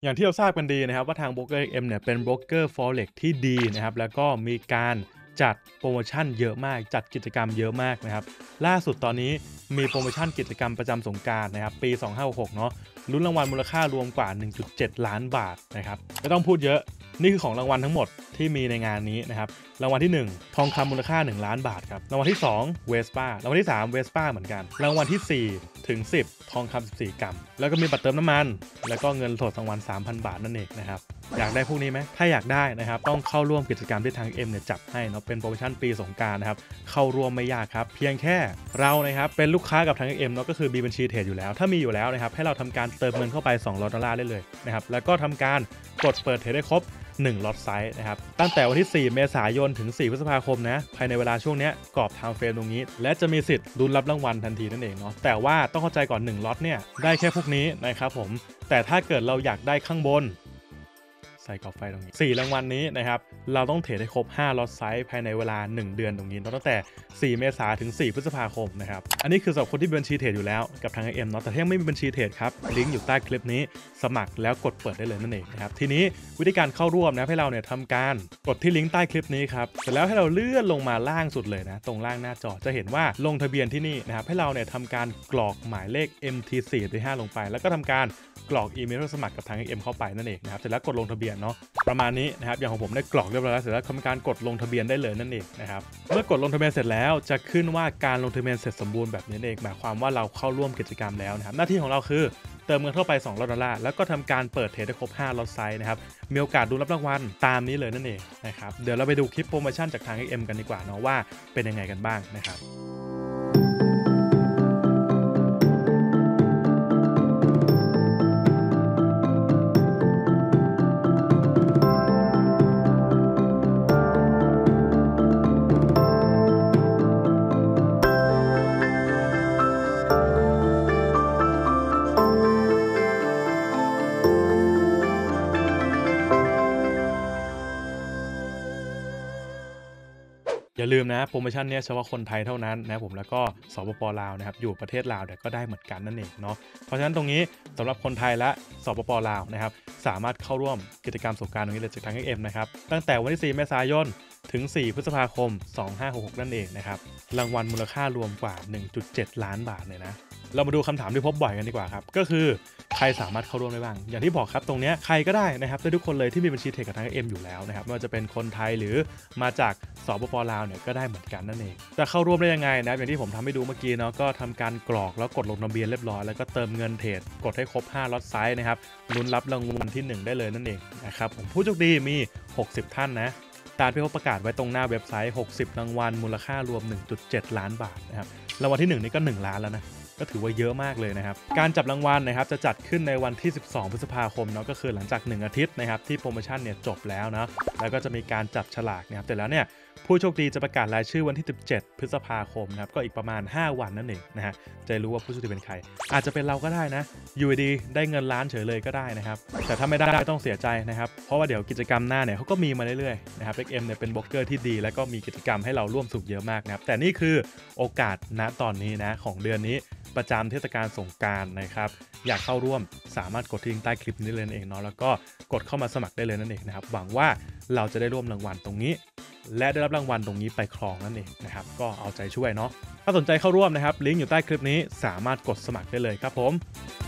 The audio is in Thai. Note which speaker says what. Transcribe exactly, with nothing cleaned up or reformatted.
Speaker 1: อย่างที่เราทราบกันดีนะครับว่าทางโบรกเกอร์ เอ็กซ์ เอ็ม เนี่ยเป็นโบรกเกอร์ Forex ที่ดีนะครับแล้วก็มีการจัดโปรโมชั่นเยอะมากจัดกิจกรรมเยอะมากนะครับล่าสุดตอนนี้มีโปรโมชั่นกิจกรรมประจำสงกรานต์นะครับปีสองพันห้าร้อยหกสิบหกเนาะลุ้นรางวัลมูลค่ารวมกว่า หนึ่งจุดเจ็ด ล้านบาทนะครับไม่ต้องพูดเยอะนี่คือของรางวัลทั้งหมดที่มีในงานนี้นะครับรางวัลที่หนึ่งทองคำมูลค่าหนึ่งล้านบาทครับรางวัลที่สองเวสป้ารางวัลที่สามเวสป้าเหมือนกันรางวัลที่สี่ถึงสิบทองคำสิบสี่กรัมแล้วก็มีบัตรเติมน้ำมันแล้วก็เงินสดรางวัล สามพัน บาทนั่นเองนะครับอยากได้พวกนี้ไหมถ้าอยากได้นะครับต้องเข้าร่วมกิจกรรมที่ทาง เอ็ม เนี่ยจัดให้เนาะเป็นโปรโมชั่นปีสงกรานต์นะครับเข้าร่วมไม่ยากครับเพียงแค่เรานะครับเป็นลูกค้ากับทาง เอ็ม เนาะก็คือมีบัญชีเทรดอยู่แล้วถ้ามีอยู่แล้วนะครับให้เราทำการเติมเงินเข้าไปสองร้อยดอลลาร์ได้เลยนะครับแล้วก็ทำการกดเปิดเทรดได้ครบหนึ่งล็อตไซส์นะครับตั้งแต่วันที่สี่เมษายนถึงสี่พฤษภาคมนะภายในเวลาช่วงนี้กรอบไทม์เฟรมตรงนี้และจะมีสิทธิ์ลุ้นรับรางวัลทันทีนั่นเองเนาะแต่ว่าต้องเข้าใจก่อนหนึ่งล็อตเนี่ยได้แค่พวกนี้นะครับผมแต่ถ้าเกิดเราอยากได้ข้างบนใส่กรอบไฟตรงนี้สี่รางวัลนี้นะครับเราต้องเทรดให้ครบห้าล็อตไซส์ภายในเวลาหนึ่งเดือนตรงนี้ตั้งแต่สี่เมษายนถึงสี่พฤษภาคมนะครับอันนี้คือสำหรับคนที่มีบัญชีเทรดอยู่แล้วกับทาง เอ็ม เนาะแต่ถ้ายังไม่มีบัญชีเทรดครับลิงก์อยู่ใต้คลิปนี้สมัครแล้วกดเปิดได้เลยนั่นเองนะครับทีนี้วิธีการเข้าร่วมนะให้เราเนี่ยทำการกดที่ลิงก์ใต้คลิปนี้ครับเสร็จแล้วให้เราเลื่อนลงมาล่างสุดเลยนะตรงล่างหน้าจอจะเห็นว่าลงทะเบียนที่นี่นะครับให้เราเนี่ยทำการกรอกหมายเลข เอ็ม ที สี่ ห้า ลงไปแล้วก็ทำการกรอกอีเมลสมัครกับทาง เอ็ม เข้าไปนั่นเองนะครับเสร็จแล้วกดลงทะเบียนเนาะประมาณนี้นะครับอย่างของผมได้กรอกเรียบร้อยแล้วเสร็จแล้วทำการกดลงทะเบียนได้เลยนั่นเองนะครับเมื่อกดลงทะเบียนเสร็จแล้วจะขึ้นว่าการลงทะเบียนเสร็จสมบูรณ์แบบนี้เองหมายความว่าเราเข้าร่วมกิจกรรมแล้วนะครับหน้าที่ของเราคือเติมเงินเข้าไปสองร้อยดอลลาร์แล้วก็ทำการเปิดเทรดได้ครบห้าล็อตไซส์นะครับมีโอกาสดูรับรางวัลตามนี้เลยนั่นเองนะครับเดี๋ยวเราไปดูคลิปโปรโมชั่นจากทาง เอ็ม กันดีกว่าเนาะว่าเป็นยังไงกันบ้างนะครับอย่าลืมนะโปรโมชั่นนี้เฉพาะคนไทยเท่านั้นนะผมแล้วก็สปป.ลาวนะครับอยู่ประเทศลาวเนี่ยก็ได้เหมือนกันนั่นเองเนาะเพราะฉะนั้นตรงนี้สำหรับคนไทยและสปป.ลาวนะครับสามารถเข้าร่วมกิจกรรมสงกรานต์ตรงนี้เลยจากทาง เอ็ม นะครับตั้งแต่วันที่สี่เมษายนถึงสี่พฤษภาคมสองพันห้าร้อยหกสิบหกนั่นเองนะครับรางวัลมูลค่ารวมกว่า หนึ่งจุดเจ็ด ล้านบาทเลยนะเรามาดูคำถามที่พบบ่อยกันดีกว่าครับก็คือใครสามารถเข้าร่วมได้บ้างอย่างที่บอกครับตรงนี้ใครก็ได้นะครับได้ทุกคนเลยที่มีบัญชีเทรดกับทาง เอ็ม อยู่แล้วนะครับไม่ว่าจะเป็นคนไทยหรือมาจากสปป.ลาวเนี่ยก็ได้เหมือนกันนั่นเองจะเข้าร่วมได้ยังไงนะอย่างที่ผมทำให้ดูเมื่อกี้เนาะก็ทำการกรอกแล้วกดลงทะเบียนเรียบร้อยแล้วก็เติมเงินเทรดกดให้ครบห้าล็อตไซส์นะครับลุ้นรับรางวัลที่หนึ่งได้เลยนั่นเองนะครับผมผู้โชคดีมีหกสิบท่านนะตามที่เขาประกาศไว้ตรงหน้าเว็บไซต์หกสิบรางวัลมูลค่ารวม หนึ่งจุดเจ็ด ล้านบาทนะครับรางวัลที่หนึ่งนี่ก็หนึ่งล้านแล้วนะก็ถือว่าเยอะมากเลยนะครับการจับรางวัลนะครับจะจัดขึ้นในวันที่สิบสองพฤษภาคมเนาะก็คือหลังจากหนึ่งอาทิตย์นะครับที่โปรโมชั่นเนี่ยจบแล้วนะแล้วก็จะมีการจับฉลากนะครับแต่แล้วเนี่ยผู้โชคดีจะประกาศรายชื่อวันที่สิบเจ็ดพฤษภาคมนะครับก็อีกประมาณห้าวันนั่นเองนะฮะจะรู้ว่าผู้โชคดีเป็นใครอาจจะเป็นเราก็ได้นะอยู่ดีได้เงินล้านเฉยเลยก็ได้นะครับแต่ถ้าไม่ได้ไม่ต้องเสียใจนะครับเพราะว่าเดี๋ยวกิจกรรมหน้าเนี่ยเขาก็มีมาเรื่อยๆนะครับ เอ็กซ์ เอ็ม เนี่ยเป็นโบรกเกอร์ที่ดีแล้วก็มีกิจกรรมให้เราร่วมสนุกเยอะมากนะครับแต่นี่คือโอกาสณตอนนี้นะของเดือนนี้ประจำเทศกาลสงกรานต์นะครับอยากเข้าร่วมสามารถกดที่ลิงก์ใต้คลิปนี้เลยนั่นเองเนาะแล้วก็กดเข้ามาสมัครได้เลยนั่นเองนะครับหวังว่าเราจะได้ร่วมรางวัลตรงนี้และได้รับรางวัลตรงนี้ไปครองนั่นเองนะครับก็เอาใจช่วยเนาะถ้าสนใจเข้าร่วมนะครับลิงก์อยู่ใต้คลิปนี้สามารถกดสมัครได้เลยครับผม